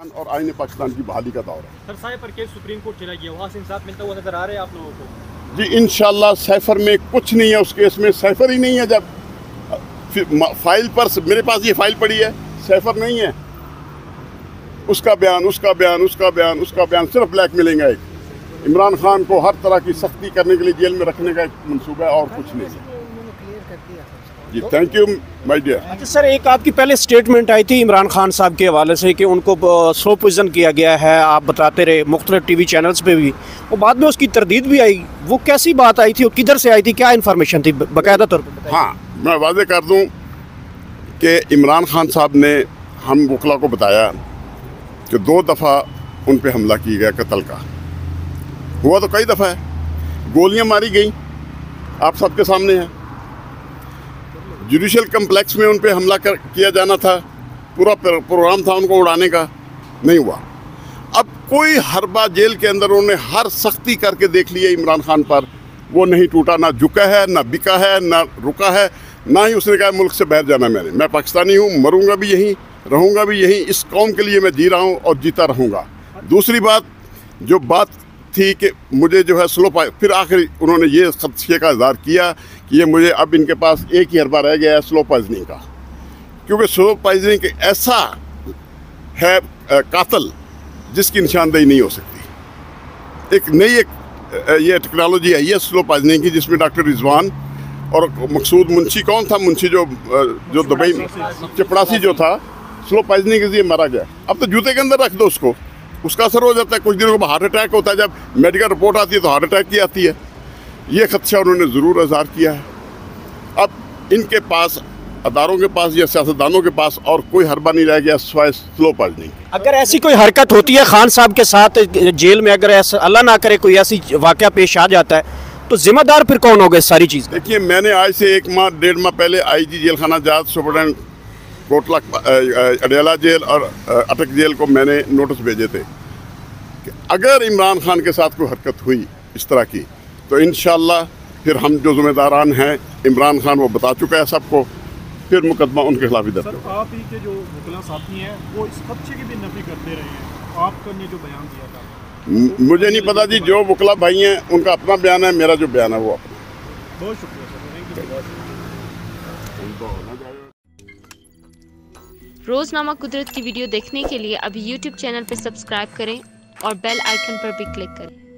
और आईने पाकिस्तान की बहाली का दौर है। Sir cipher case Supreme Court चला गया, वहाँ से इंसाफ मिलता हुआ नजर आ रहा है आप लोगों को? जी इंशाल्लाह साइफर में कुछ नहीं है, उस केस में साइफर ही नहीं है। जब फाइल पर मेरे पास ये फाइल पड़ी है, साइफर नहीं है। उसका बयान सिर्फ ब्लैक मिलेंगे। एक इमरान खान को हर तरह की सख्ती करने के लिए जेल में रखने का एक मंसूबा है और कुछ नहीं है। जी थैंक यू माय डियर। अच्छा सर, एक आपकी पहले स्टेटमेंट आई थी इमरान खान साहब के हवाले से कि उनको स्लो पॉइजन किया गया है, आप बताते रहे मुख्तलिफ टीवी चैनल्स पे भी, और बाद में उसकी तरदीद भी आई। वो कैसी बात आई थी और किधर से आई थी, क्या इन्फॉर्मेशन थी बाकायदा तौर पर? हाँ, मैं वाज़ेह कर दूं कि इमरान खान साहब ने हम वकला को बताया कि 2 दफ़ा उन पर हमला किया गया, कत्ल का हुआ तो कई दफ़ा है, गोलियां मारी गई, आप सबके सामने है। जुडिशल कम्प्लेक्स में उन पर हमला किया जाना था, पूरा प्रोग्राम था उनको उड़ाने का, नहीं हुआ। अब कोई हरबा जेल के अंदर उन्होंने हर सख्ती करके देख लिया इमरान खान पर, वो नहीं टूटा, ना झुका है, ना बिका है, ना रुका है, ना ही उसने कहा मुल्क से बाहर जाना। मैं पाकिस्तानी हूँ, मरूंगा भी यहीं, रहूँगा भी यहीं, इस कौम के लिए मैं जी रहा हूँ और जीता रहूँगा। दूसरी बात, जो बात थी कि मुझे जो है फिर आखिर उन्होंने ये खदशे का इज़हार किया कि ये मुझे अब इनके पास एक ही हरबा रह गया है स्लो पॉइजनिंग का, क्योंकि स्लो पॉइजनिंग ऐसा है कातल जिसकी निशानदेही नहीं हो सकती। एक नई ये टेक्नोलॉजी है ये स्लो पॉइजनिंग की, जिसमें डॉक्टर रिजवान और मकसूद मुंशी, कौन था मुंशी जो दुबई चपड़ासी जो था, स्लो पॉइजनिंग के लिए मारा गया। अब तो जूते के अंदर रख दो उसको, उसका असर हो जाता है। कुछ दिनों के बाद हार्ट अटैक होता है, जब मेडिकल रिपोर्ट आती है तो हार्ट अटैक की आती है। ये खदशा उन्होंने ज़रूर इज़हार किया है। अब इनके पास, अदारों के पास या सियासतदानों के पास और कोई हरबा नहीं रह गया सिवाय स्लो पॉइजनिंग। अगर ऐसी कोई हरकत होती है खान साहब के साथ जेल में, अगर ऐसा अल्लाह ना करे कोई ऐसी वाक़या पेश आ जाता है, तो जिम्मेदार फिर कौन होगा इस सारी चीज़? देखिए, मैंने आज से 1 माह 1.5 माह पहले IG जेल खाना जात, सुपरडेंट कोटला अडेला जेल और अटक जेल को मैंने नोटिस भेजे थे कि अगर इमरान खान के साथ कोई हरकत हुई इस तरह की तो इंशाअल्लाह फिर हम जो जिम्मेदारान हैं, इमरान खान वो बता चुका है सबको, फिर मुकदमा उनके खिलाफ ही दर्ज होगा। आप ही के जो वकला साथी हैं वो इस खदशे की भी नफी करते रहे हैं, आपने जो बयान दिया था। मुझे नहीं पता जी, जो वकला भाई हैं उनका अपना बयान है, मेरा जो बयान है वो अपना। बहुत शुक्रिया सर, रोज़नामा कुदरत की वीडियो देखने के लिए अभी YouTube चैनल पर सब्सक्राइब करें और बेल आइकन पर भी क्लिक करें।